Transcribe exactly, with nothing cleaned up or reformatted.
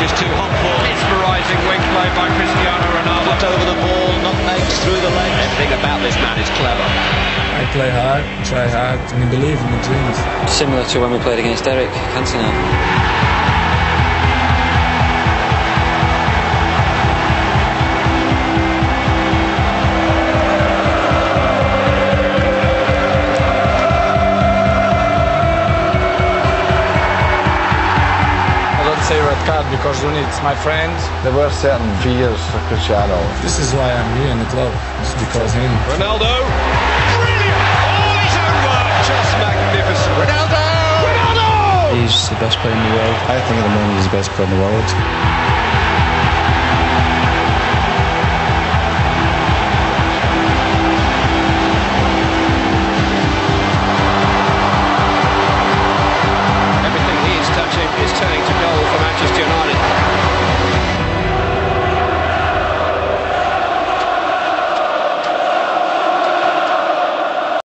just too hot for. Mesmerising wing play by Cristiano Ronaldo. Put over the ball, nutmegs through the legs. Everything about this man is clever. I play hard, try hard, and I believe in my dreams. Similar to when we played against Eric Cantona. Say red card because it's my friend. There were certain fears for Cristiano. This is why I'm here in the club. It's because him. Ronaldo. Brilliant! All his own work. Just magnificent. Ronaldo! Ronaldo! He's the best player in the world. I think at the moment he's the best player in the world.